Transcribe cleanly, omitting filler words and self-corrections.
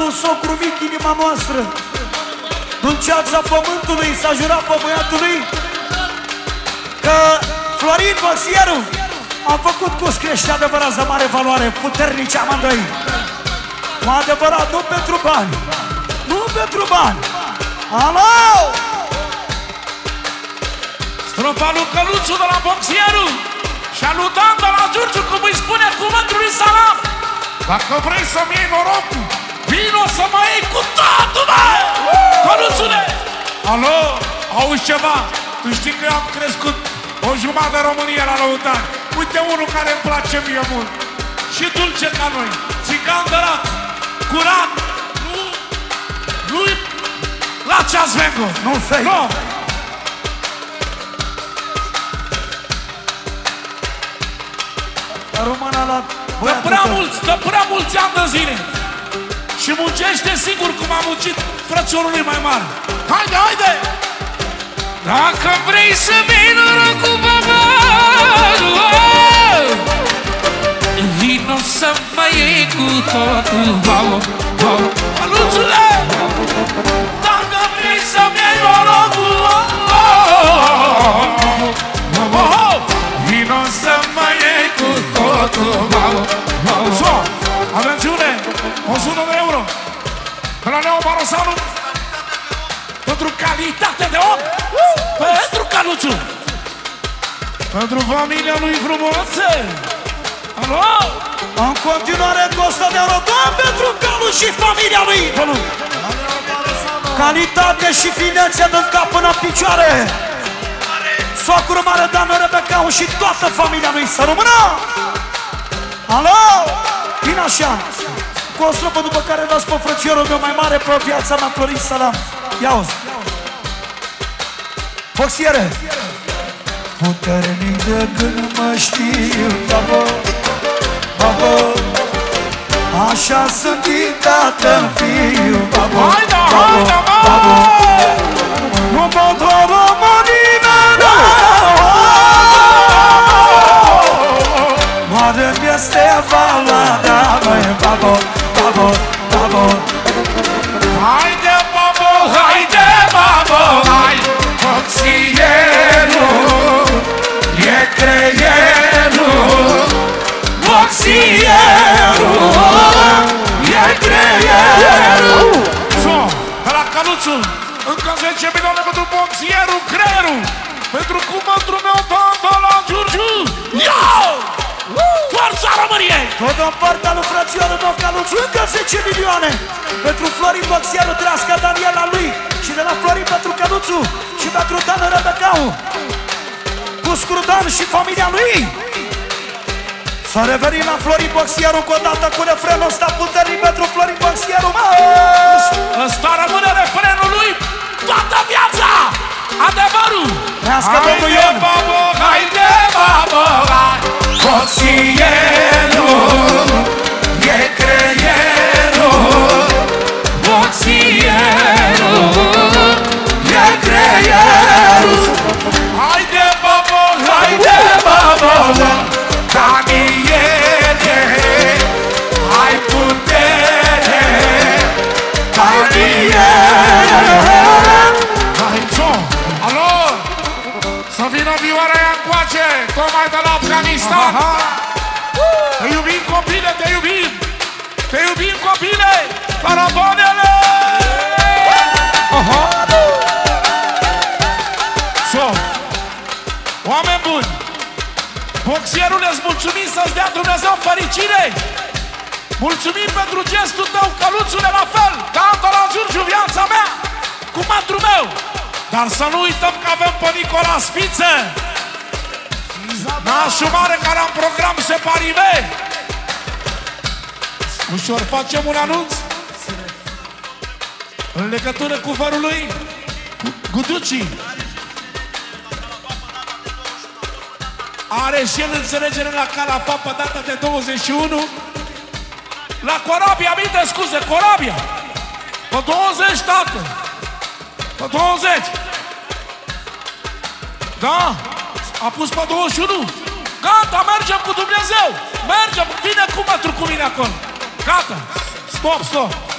pentru socru mic, inima noastră, dulceața pământului, s-a jurat pe băiatului că Florin Boxieru a făcut cus crește adevărat de mare valoare, puternici amândoi. Cu adevărat, nu pentru bani, nu pentru bani. Alo! Strofa lui Căluțu de la Boxieru și a lui Dan de la Giurgiu, cum îi spune cuvântul lui Salam: dacă vrei să-mi iei norocul, vino să mă iei cu totul, bă! Căluțule! Alo, auzi ceva? Tu știi că eu am crescut o jumătate de România la Lăutari. Uite unul care îmi place mie mult și dulce ca noi, țigan de rat, curat, nu-i la ceas vengo. Nu fei. Nu. Româna la de prea mulți ani de zile și muncește singur cum a muncit frățiorul lui mai mare. Haide, haide! Dacă vrei să vii norocul, vino să mă iei cu totul, Căluțule! Dacă vrei să-mi iei norocul, vino să mă iei cu totul. Atențiune! 100 de euro de la Leo Barosanu pentru calitate de om, pentru Căluțu, pentru familia lui frumoasă. Alo? În continuare cu 100 de euro doar pentru Calu și familia lui. Calitate și finețe din cap până în picioare. Socru mare Dan Rebecau și toată familia lui să rămână. Alo? Bine așa. Cu o strofă după care dați pe frățiorul meu mai mare pe viața mea, Florin Salam. Ia-uzi. Boxiere. Puternic de când mă știu, babo, babo, așa sunt din tată-n fiu, babo, babo, babo, nu pot dormă nimeni, mare-mi este valada, măi, babo, babo, babo. Haide, babo, haide, babo, hai, Boxierul e creierul, Boxierul e creierul. De la Căluțu, încă 10 milioane pentru Boxierul, creierul, pentru cuvântul meu, Dan de la Giurgiu. Iau! Forța României! Tot în partea lui frățiorul meu Căluțu, încă 10 milioane pentru Florin Boxieru, trească Daniela lui, și de la Florin pentru Căluțu și pentru Dan Rebecau, cu Scrudan și familia lui. Să revenim la Florin Boxieru încă o dată cu refrenul ăsta puternic pentru Florin Boxieru. Ăsta rămâne refrenul lui toată viața! Adevărul! Trească domnul Ion! Haide, babo, haide, babo, hai! Boxierul e creierul, Boxierul e creierul. Haide, babo, haide, babo, Daniele, ai putere, Daniele. Hai, alo! Să vină vioara aia încoace, tocmai de la Afganistan. Te iubim, copile, te iubim! Te iubim, copile! Caravanele! Oameni buni! Boxierul, îți mulțumim să-ți dea Dumnezeu fericire! Mulțumim pentru gestul tău, Căluțule, la fel! Dan de la Giurgiu, viața mea! Cu mantru meu! Dar să nu uităm că avem pe Nicola Spiță, nașul mare care am program Separive. Ușor facem un anunț în legătură cu vărul lui Guduci. Are și el înțelegere la Calafat pe data de 21 la Corabia, minte, scuze, Corabia pe 20, tată, pe 20. Da, a pus pe 21. Gata, mergem cu Dumnezeu. Mergem, vine cu metru cu mine acolo. Gata, stop, stop.